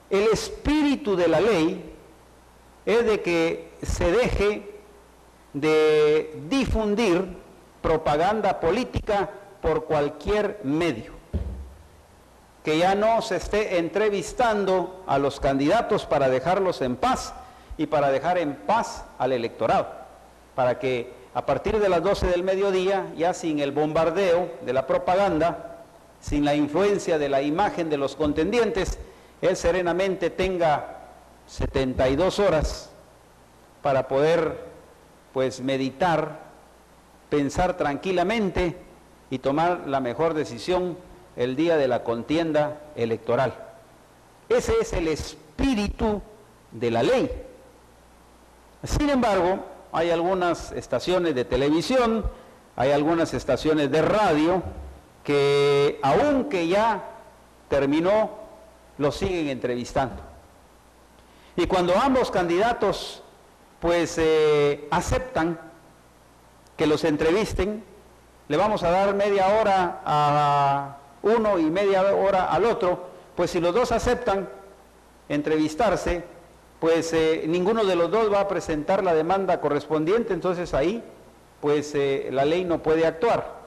El espíritu de la ley es de que se deje de difundir propaganda política por cualquier medio, que ya no se esté entrevistando a los candidatos para dejarlos en paz y para dejar en paz al electorado, para que a partir de las 12 del mediodía, ya sin el bombardeo de la propaganda, sin la influencia de la imagen de los contendientes, él serenamente tenga 72 horas para poder pues meditar, pensar tranquilamente y tomar la mejor decisión el día de la contienda electoral. Ese es el espíritu de la ley. Sin embargo, hay algunas estaciones de televisión, hay algunas estaciones de radio que, aunque ya terminó, lo siguen entrevistando. Y cuando ambos candidatos pues aceptan que los entrevisten, le vamos a dar media hora a uno y media hora al otro, pues si los dos aceptan entrevistarse, pues ninguno de los dos va a presentar la demanda correspondiente, entonces ahí pues la ley no puede actuar.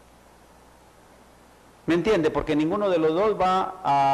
¿Me entiende? Porque ninguno de los dos va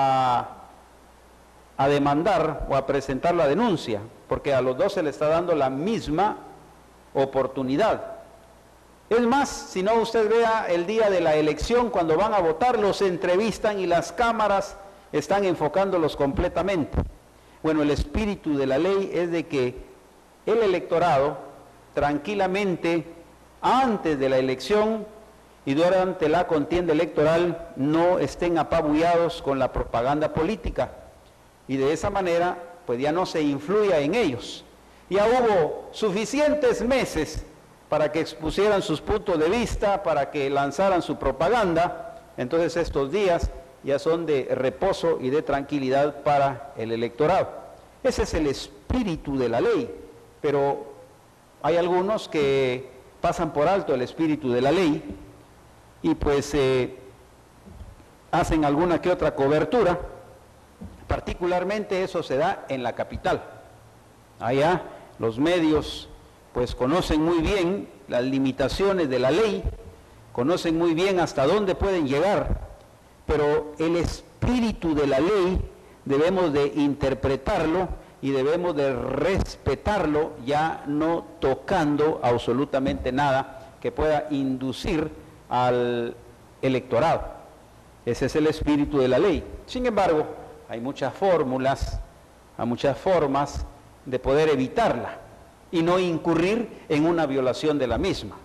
a demandar o a presentar la denuncia, porque a los dos se le está dando la misma oportunidad. Es más, si no usted vea el día de la elección, cuando van a votar, los entrevistan y las cámaras están enfocándolos completamente. Bueno, el espíritu de la ley es de que el electorado tranquilamente, antes de la elección y durante la contienda electoral, no estén apabullados con la propaganda política, y de esa manera pues ya no se influya en ellos. Ya hubo suficientes meses para que expusieran sus puntos de vista, para que lanzaran su propaganda, entonces estos días ya son de reposo y de tranquilidad para el electorado. Ese es el espíritu de la ley, pero hay algunos que pasan por alto el espíritu de la ley y pues hacen alguna que otra cobertura. Particularmente eso se da en la capital. Allá los medios pues conocen muy bien las limitaciones de la ley, conocen muy bien hasta dónde pueden llegar, pero el espíritu de la ley debemos de interpretarlo y debemos de respetarlo, ya no tocando absolutamente nada que pueda inducir al electorado. Ese es el espíritu de la ley. Sin embargo, hay muchas fórmulas, hay muchas formas de poder evitarla y no incurrir en una violación de la misma.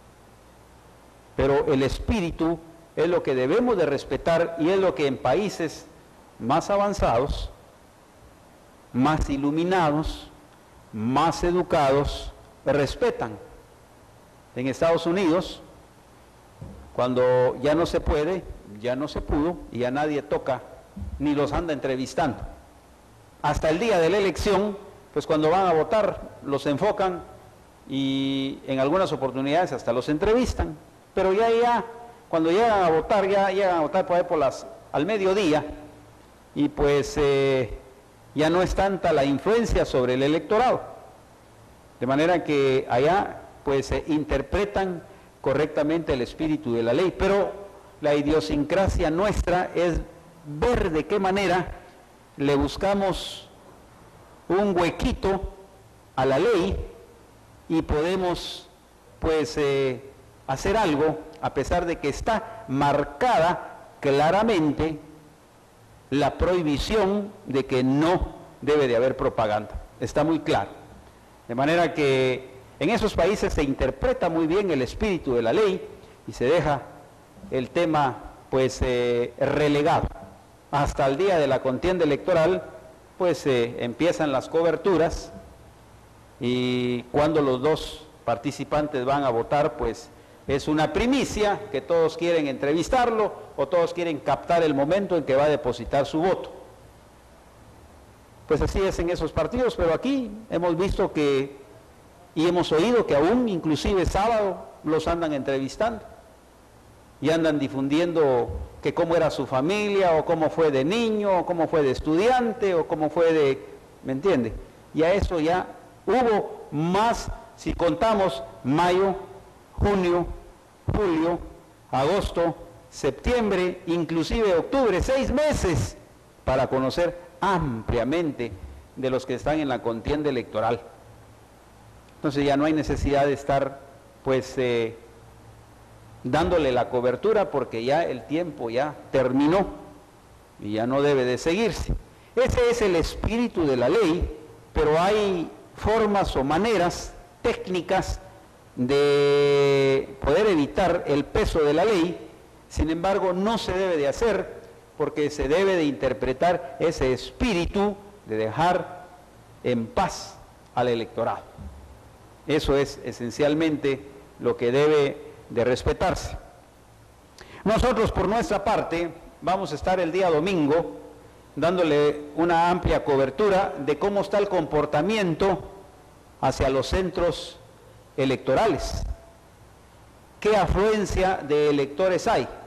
Pero el espíritu es lo que debemos de respetar y es lo que en países más avanzados, más iluminados, más educados, respetan. En Estados Unidos, cuando ya no se puede, ya no se pudo y ya nadie toca ni los anda entrevistando. Hasta el día de la elección, pues cuando van a votar, los enfocan y en algunas oportunidades hasta los entrevistan. Pero ya, cuando llegan a votar, ya llegan a votar por ahí al mediodía y pues ya no es tanta la influencia sobre el electorado. De manera que allá pues interpretan correctamente el espíritu de la ley, pero la idiosincrasia nuestra es ver de qué manera le buscamos un huequito a la ley y podemos pues hacer algo a pesar de que está marcada claramente la prohibición de que no debe de haber propaganda. Está muy claro. De manera que en esos países se interpreta muy bien el espíritu de la ley y se deja el tema pues relegado. Hasta el día de la contienda electoral pues empiezan las coberturas y cuando los dos participantes van a votar pues es una primicia que todos quieren entrevistarlo o todos quieren captar el momento en que va a depositar su voto. Pues así es en esos partidos, pero aquí hemos visto que y hemos oído que aún inclusive sábado los andan entrevistando y andan difundiendo que cómo era su familia, o cómo fue de niño, o cómo fue de estudiante, o cómo fue de... ¿Me entiende? Ya eso ya hubo más, si contamos mayo, junio, julio, agosto, septiembre, inclusive octubre, 6 meses para conocer ampliamente de los que están en la contienda electoral. Entonces ya no hay necesidad de estar pues dándole la cobertura, porque ya el tiempo ya terminó y ya no debe de seguirse. Ese es el espíritu de la ley, pero hay formas o maneras técnicas de poder evitar el peso de la ley. Sin embargo, no se debe de hacer, porque se debe de interpretar ese espíritu de dejar en paz al electorado. Eso es esencialmente lo que debe de respetarse. Nosotros, por nuestra parte, vamos a estar el día domingo dándole una amplia cobertura de cómo está el comportamiento hacia los centros electorales. ¿Qué afluencia de electores hay?